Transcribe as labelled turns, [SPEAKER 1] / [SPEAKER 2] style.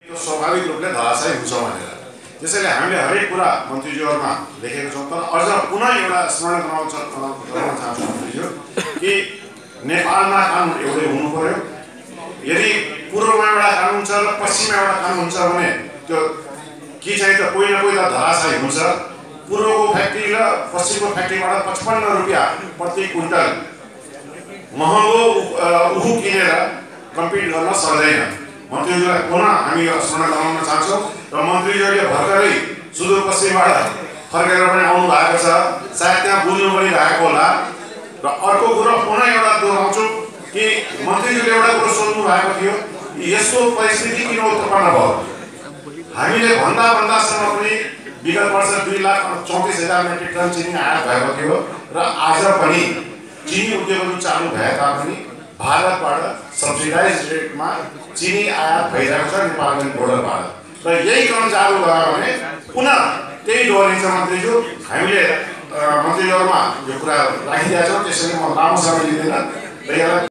[SPEAKER 1] स्वाभाविक रूपले धराशायी हुन्छ भनेर त्यसैले हामीले हरेक कुरा मन्त्रीज्यूहरुमा लेखेका छौं। तर अझ पुनः एउटा स्मरण गराउन चाहन्छु मन्त्रीज्यू कि नेपालमा कानुन एउटै हुनु पर्यो। यदि पूर्वमा एउटा कानुन छ र पश्चिममा एउटा कानुन हुन्छ भने त्यो के चाहिँ त कोही न कोही त धराशायी हुन्छ। पूर्वको फ्याक्ट्री र पश्चिमको फ्याक्ट्रीबाट 55 रुपैयाँ प्रति क्विन्टल महँगो उखु किनेर कम्पिट गर्न सक्दैन। मन्त्रीज्यूलाई पुनः हामी स्मरण गराउन चाहन्छौँ र मन्त्रीज्यूले भर्खरै सुदूरपश्चिमबाट फर्केर पनि आउनु भएको छ। सायद त्यहाँ बुझ्नु पनि भएको होला। र अर्को कुरा पुनः एउटा दोहोऱ्याउँछु कि मन्त्रीज्यूले एउटा कुरा सोध्नु भएको थियो, यस्तो परिस्थिति किन उत्पन्न भयो। हामीले भन्दासम्म पनि विगत वर्ष 2,34,000 मेट्रिक टन चिनी आयात भएको थियो र आज पनि चिनी उद्योगहरू चालु भए तापनि भारतबाट सब्सिडाइज रेटमा चिनी आयात भइरहेको छ नेपालगञ्ज बोर्डरबाट। र यही क्रम चालु भयो भने पुनः त्यही दोहोरिन्छ मन्त्रीज्यू। हामीले मन्त्रीज्यूहरुमा यो कुरा राखिदिएका छौँ, त्यसैले म लामो समय लिँदैन।